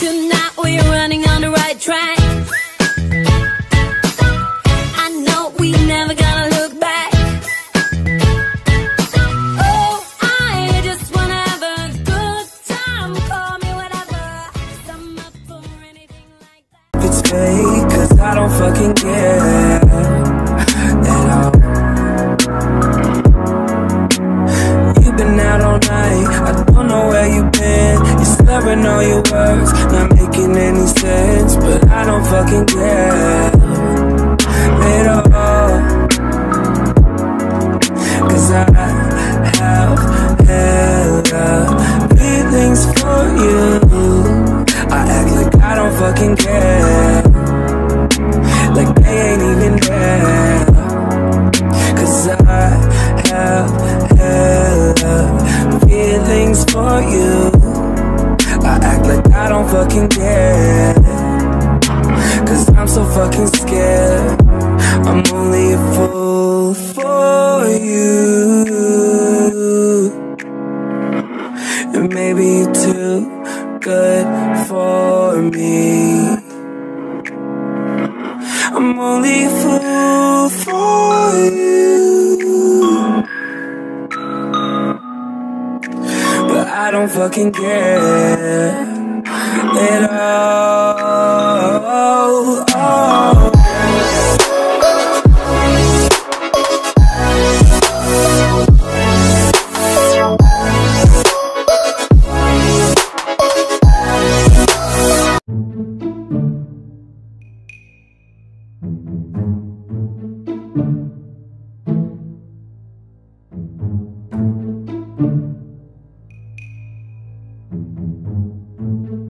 Tonight we're running on the right track. I know we never gonna look back. Oh, I just wanna have a good time. Call me whatever, 'cause I'm up for anything like that. It's fake, 'cause I don't fucking care at all. You've been out all night, I don't know where you've been. You're slurring all your words, not making any sense. But I don't fucking care at all, 'cause I have hella feelings for you. I act like I don't fucking care, like they ain't even there. 'Cause I have hella feelings for you. I act like I don't fucking care, 'cause I'm so fucking scared. I'm only a fool for you, and maybe you're too good for me. I'm only a fool for you, but I don't fucking care at all.